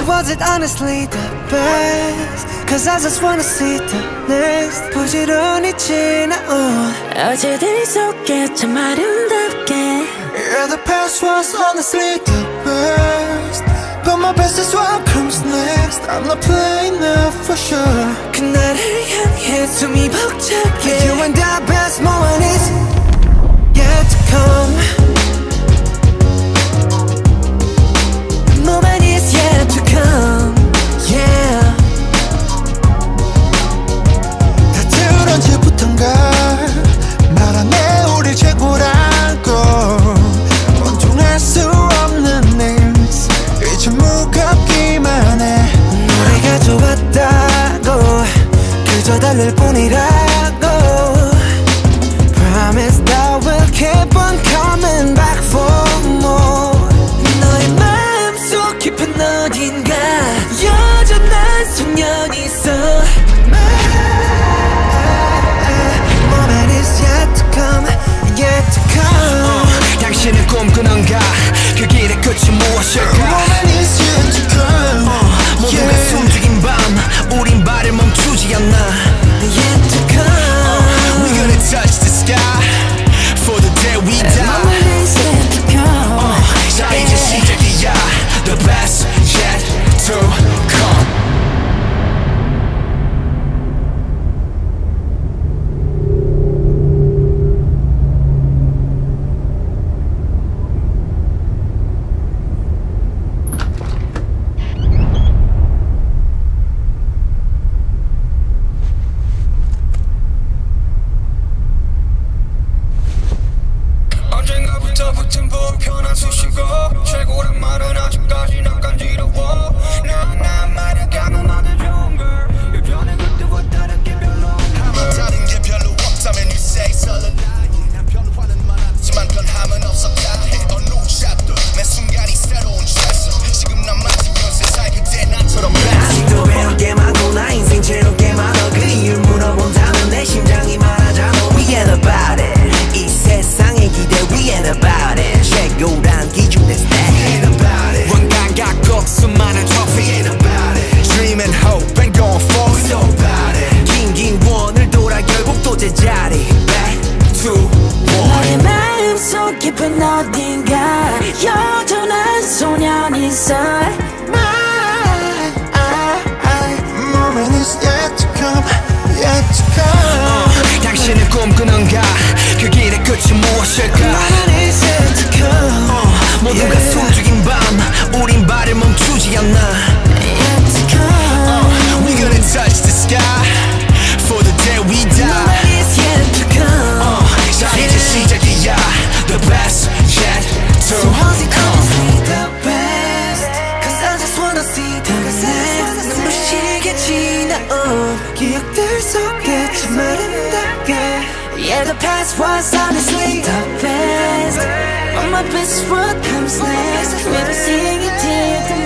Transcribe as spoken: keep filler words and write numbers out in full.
Was it honestly the best? Cause I just wanna see the next. 부지런히 지나온 어제들 속에 참 아름답게. Yeah, the past was honestly the best, but my best is what comes next. I'm not playing now for sure. 그날을 향해 숨이 벅차게. You and the best moment is yet to come. Moment is yet to come. Yeah. 다들 언제부턴가 말하네 우리 최고라고. 원통할 수 없는 names 이제 무겁기만 해. 노래가 좋았다고 그저 달랠 뿐이라고. Promise that we'll keep on coming back for more. 너의 마음속 깊은 어딘가 여전한 소년이 있어. Moment is yet to come, yet to come. uh, 당신은 꿈꾸는가 그 길의 끝이 무엇일까. Moment is yet to come. uh, 모두가 yeah. 숨죽인 밤 우린 발을 멈추지 않나. Yet to come. uh, We're gonna touch the sky for the day we die. Moment is yet to come. uh, 자 이제 시작이야. The best yet to come. 언젠가부터 붙은 불편한 수식어. 최고란 말은 아직까지 난 간지러워. 나난 말야 가능하게 좋은 걸. 예전에 그때와 다르게 별로 없다면. 다른 게 별로 없다면 you say 설레. 난 변화는 많았지만 변함은 없었다 해. 어느 샷도 매 순간이 새로운 최소. 지금 난 마치 열세 살 그때 나처럼 아직도 배울 게 많고 나 인생 채울 게 많아. 그 이유를 물어본다면 내 심장이 말하잖아. We ain't about it. 이 세상의 기대 We ain't about it. 최고란 기준 that's that. We ain't about it. 왕관 갖고 수많은 trophy. We ain't about it. Dream and hope and going forward. We so about it. 긴긴 원을 돌아 결국 또 제자리. Back to one. 너의 마음속 깊은 어딘가 여전한 소년이 있어. Moment is yet to come, yet to come. uh, 당신은 꿈꾸는가 그 길의 끝이 무엇일까. Moment is yet to come. uh, 모두가 yeah. 숨죽인 밤 우린 발을 멈추지 않나. Yet to come. uh, We're gonna touch the sky for the day we die. Moment is yet to come. uh, 자 이제 시작이야. The best yet to So once it come. comes me the best, cause I just wanna see the next. 눈부시게 지나온 기억들 속에 참 아름답게. Yeah, the past was honestly the best, but my best is what comes next. We'll be seeing it till the